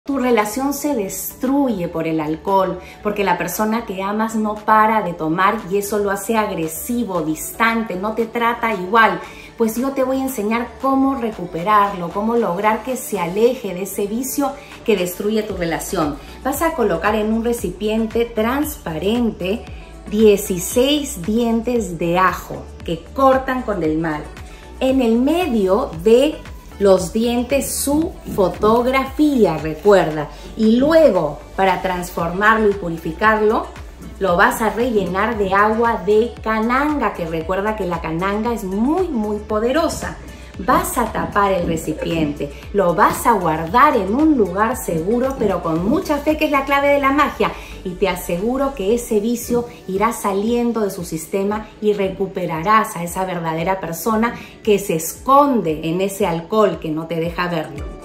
Tu relación se destruye por el alcohol, porque la persona que amas no para de tomar y eso lo hace agresivo, distante, no te trata igual. Pues yo te voy a enseñar cómo recuperarlo, cómo lograr que se aleje de ese vicio que destruye tu relación. Vas a colocar en un recipiente transparente 16 dientes de ajo que cortan con el mal. En el medio de los dientes su fotografía, recuerda. Y luego, para transformarlo y purificarlo, lo vas a rellenar de agua de cananga, que recuerda que la cananga es muy poderosa. Vas a tapar el recipiente, lo vas a guardar en un lugar seguro, pero con mucha fe, que es la clave de la magia. Y te aseguro que ese vicio irá saliendo de su sistema y recuperarás a esa verdadera persona que se esconde en ese alcohol que no te deja verlo.